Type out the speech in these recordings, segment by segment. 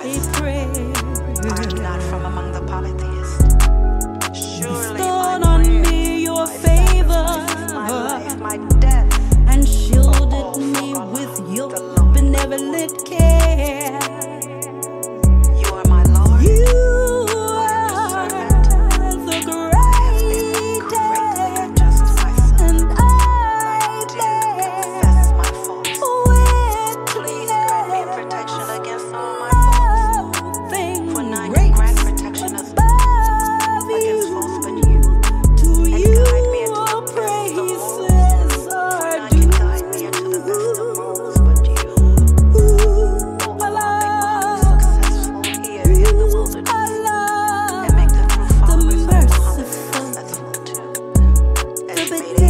I am not from among the polytheists. Surely Bestowed on me your favor, my life, my death, and shielded me with your benevolent care. You are my Lord. You are the greatest, and I confess my faults. with Please grant me protection against all my faults. nothing For none can grant great protection against above false but you. To And you guide me into the best of praises For are none can guide me into the best of modes but you. Oh Allah, make me successful here in the wilderness. And make the true followers of Muhammad successful too. As you made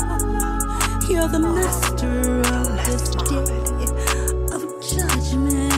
You're the master of this day of judgment.